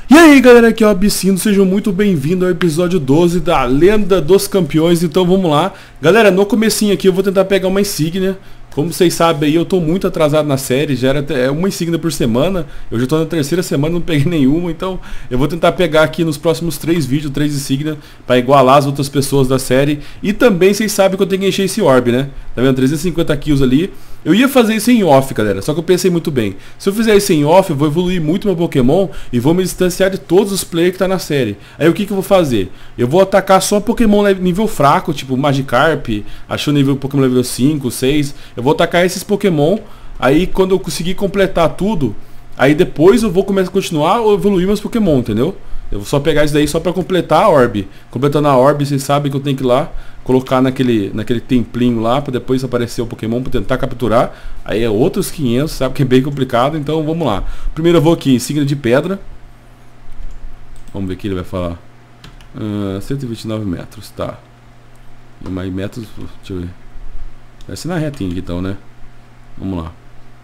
E aí galera, aqui é o Abissino, sejam muito bem-vindos ao episódio 12 da Lenda dos Campeões. Então vamos lá. Galera, no comecinho aqui eu vou tentar pegar uma insígnia. Como vocês sabem aí, eu tô muito atrasado na série, já era até uma insígnia por semana. Eu já tô na terceira semana, não peguei nenhuma, então eu vou tentar pegar aqui nos próximos 3 vídeos, 3 insígnias, pra igualar as outras pessoas da série. E também vocês sabem que eu tenho que encher esse orb, né? Tá vendo? 350 kills ali. Eu ia fazer isso em off, galera, só que eu pensei muito bem. Se eu fizer isso em off, eu vou evoluir muito meu Pokémon e vou me distanciar de todos os players que tá na série. Aí o que que eu vou fazer? Eu vou atacar só Pokémon nível fraco, tipo Magikarp, achou nível Pokémon level 5, 6. Eu vou atacar esses Pokémon, aí quando eu conseguir completar tudo, aí depois eu vou começar a continuar ou evoluir meus Pokémon, entendeu? Eu vou só pegar isso daí só pra completar a Orb. Completando a Orb, vocês sabem que eu tenho que ir lá, colocar naquele templinho lá, pra depois aparecer o Pokémon pra tentar capturar. Aí é outros 500, sabe que é bem complicado, então vamos lá. Primeiro eu vou aqui, insígnia de pedra. Vamos ver o que ele vai falar. 129 metros, tá. E mais metros, deixa eu ver. Vai ser na retinha aqui então, né? Vamos lá.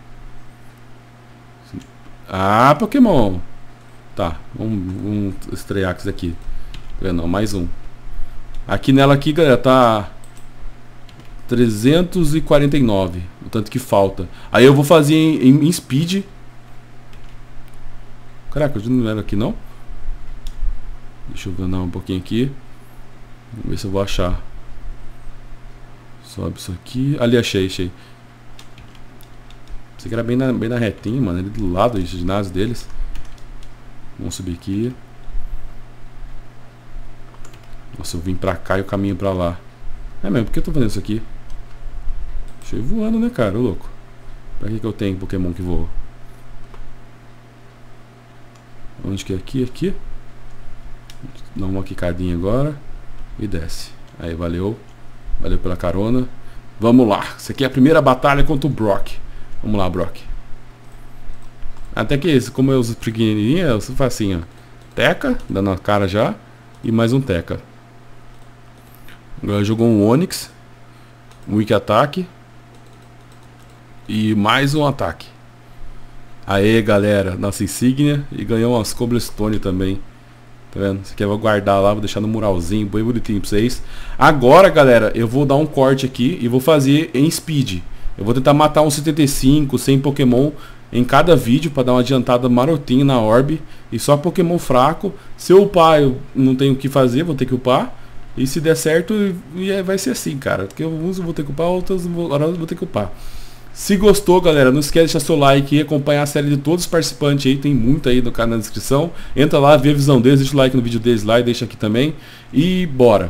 Ah, Pokémon! Tá, vamos estrear isso aqui. Não, mais um. Aqui nela aqui, galera, tá 349, o tanto que falta. Aí eu vou fazer em speed. Caraca, eu não era aqui não? Deixa eu ver um pouquinho aqui. Vamos ver se eu vou achar. Sobe isso aqui. Ali, achei. Isso aqui era bem na retinha, mano. Ali do lado do ginásio deles. Vamos subir aqui. Nossa, eu vim pra cá e o caminho pra lá. É mesmo, por que eu tô fazendo isso aqui? Deixa eu ir voando, né, cara? Ô louco. Pra que eu tenho Pokémon que voa? Onde que é aqui? Aqui? Dá uma quicadinha agora. E desce. Aí, valeu. Valeu pela carona. Vamos lá. Isso aqui é a primeira batalha contra o Brock. Vamos lá, Brock. Até que esse, como eu uso pequenininha, eu faço assim, ó. Teca, dando a cara já. E mais um Teca. Agora jogou um Onix. Um Weak Attack. E mais um ataque. Aê, galera. Nossa insígnia. E ganhou umas Cobblestone também. Tá vendo? Isso aqui eu vou guardar lá. Vou deixar no muralzinho. Bem bonitinho pra vocês. Agora, galera, eu vou dar um corte aqui. E vou fazer em speed. Eu vou tentar matar uns 75, 100 Pokémon em cada vídeo para dar uma adiantada marotinha na Orb. E só Pokémon fraco. Se eu upar, eu não tenho o que fazer, vou ter que upar. E se der certo, vai ser assim, cara. Porque uns eu vou ter que upar, outros eu vou ter que upar. Se gostou, galera, não esquece de deixar seu like e acompanhar a série de todos os participantes aí. Tem muito aí no canal na descrição. Entra lá, vê a visão deles, deixa o like no vídeo deles lá e deixa aqui também. E bora!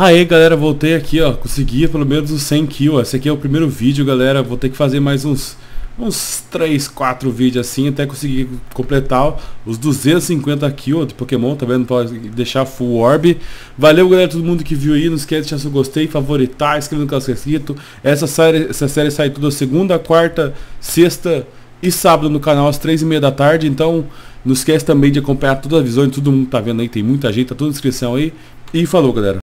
Aê, galera, voltei aqui, ó. Consegui pelo menos os 100 kills. Esse aqui é o primeiro vídeo, galera. Vou ter que fazer mais uns 3, 4 vídeos assim até conseguir completar os 250 kills de Pokémon, tá vendo? Pode deixar full orb. Valeu, galera, todo mundo que viu aí. Não esquece de deixar seu gostei, favoritar, inscrever no canal se inscrito. Essa série sai toda segunda, quarta, sexta e sábado no canal às 3h30 da tarde. Então não esquece também de acompanhar toda a visão de todo mundo que tá vendo aí. Tem muita gente, tá toda na descrição aí. E falou, galera.